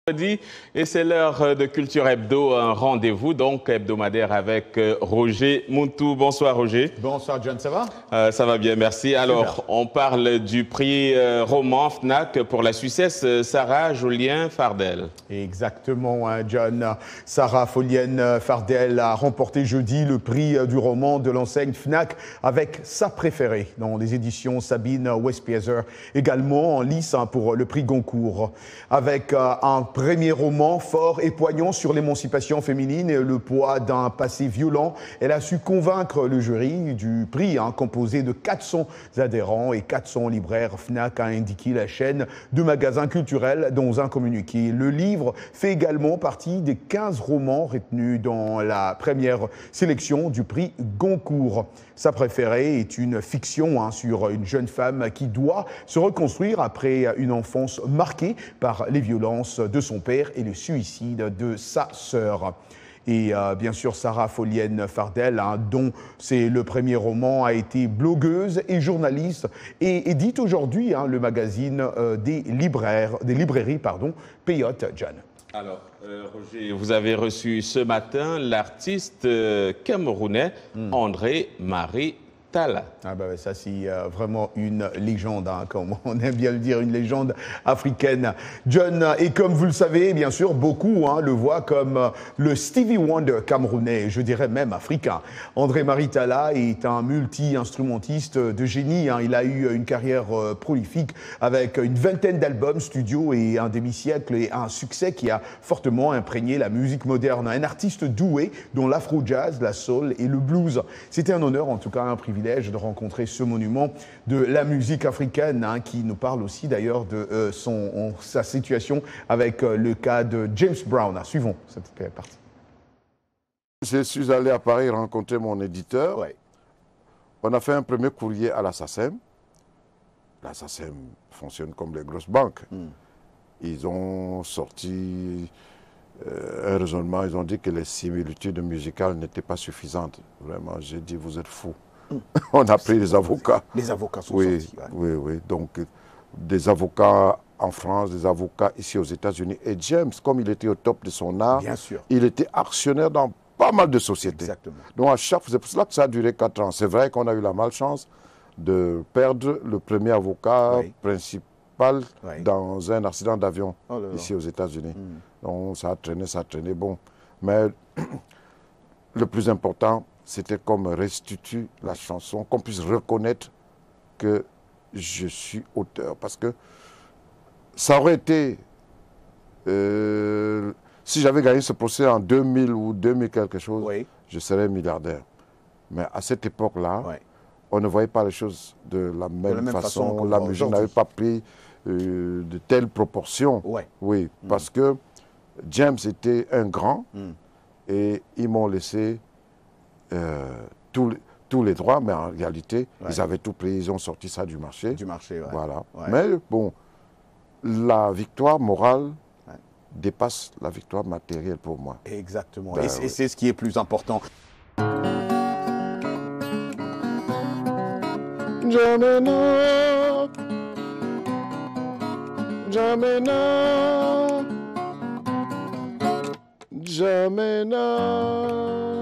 Et c'est l'heure de Culture Hebdo, un rendez-vous donc hebdomadaire avec Roger Mountou. Bonsoir Roger. Bonsoir John, ça va? Ça va bien, merci. Alors, Super. on parle du prix roman FNAC pour la Suissesse Sarah Julien Fardel. Exactement, hein, John. Sarah Julien Fardel a remporté jeudi le prix du roman de l'enseigne FNAC avec Sa préférée dans les éditions Sabine Westpieser, également en lice pour le prix Goncourt. Avec un premier roman fort et poignant sur l'émancipation féminine et le poids d'un passé violent, elle a su convaincre le jury du prix, composé de 400 adhérents et 400 libraires. FNAC a indiqué la chaîne de magasins culturels dans un communiqué. Le livre fait également partie des 15 romans retenus dans la première sélection du prix Goncourt. Sa préférée est une fiction sur une jeune femme qui doit se reconstruire après une enfance marquée par les violences de son père et le suicide de sa sœur. Et bien sûr, Sarah Julien Fardel, dont c'est le premier roman, a été blogueuse et journaliste et édite aujourd'hui le magazine des librairies Peyote, John. Alors, Roger, vous avez reçu ce matin l'artiste camerounais André-Marie Talla. Ah bah ça c'est vraiment une légende, comme on aime bien le dire, une légende africaine. John, et comme vous le savez, bien sûr, beaucoup le voient comme le Stevie Wonder camerounais, je dirais même africain. André-Marie Talla est un multi-instrumentiste de génie. Il a eu une carrière prolifique avec une vingtaine d'albums studio et un demi-siècle et un succès qui a fortement imprégné la musique moderne. Un artiste doué dont l'afro-jazz, la soul et le blues. C'était un honneur, en tout cas un privilège de rencontrer ce monument de la musique africaine qui nous parle aussi d'ailleurs de sa situation avec le cas de James Brown. Suivons cette partie. Je suis allé à Paris rencontrer mon éditeur. Ouais. On a fait un premier courrier à la SACEM. La SACEM fonctionne comme les grosses banques. Ils ont sorti un raisonnement, ils ont dit que les similitudes musicales n'étaient pas suffisantes. Vraiment, j'ai dit, vous êtes fous. On a pris les avocats. Les avocats sont sortis. Ouais. Oui. Donc, des avocats en France, des avocats ici aux États-Unis. Et James, comme il était au top de son art, bien sûr, il était actionnaire dans pas mal de sociétés. Exactement. Donc, c'est pour cela que ça a duré 4 ans. C'est vrai qu'on a eu la malchance de perdre le premier avocat principal dans un accident d'avion ici aux États-Unis. Donc, ça a traîné. Bon. Mais le plus important, c'était qu'on me restitue la chanson, qu'on puisse reconnaître que je suis auteur. Parce que ça aurait été, si j'avais gagné ce procès en 2000 ou 2000 quelque chose, je serais milliardaire. Mais à cette époque-là, on ne voyait pas les choses de la même façon. La musique n'avait pas pris de telles proportions. Oui, parce que James était un grand et ils m'ont laissé tous les droits, mais en réalité, ils avaient tout pris, ils ont sorti ça du marché. Voilà. Mais bon, la victoire morale dépasse la victoire matérielle pour moi. Exactement. Et c'est ce qui est plus important. Jamena, Jamena, Jamena.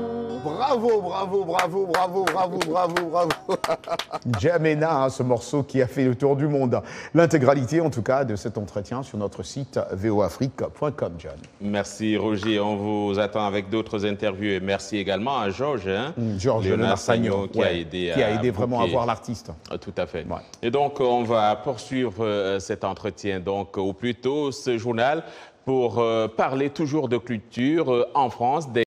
Bravo. Jamena, ce morceau qui a fait le tour du monde. L'intégralité, en tout cas, de cet entretien sur notre site voafrique.com, John. Merci Roger, on vous attend avec d'autres interviews et merci également à Georges, Georges Lenarsagno, qui a aidé vraiment à voir l'artiste. Tout à fait. Et donc, on va poursuivre cet entretien donc au plus tôt, ce journal, pour parler toujours de culture en France.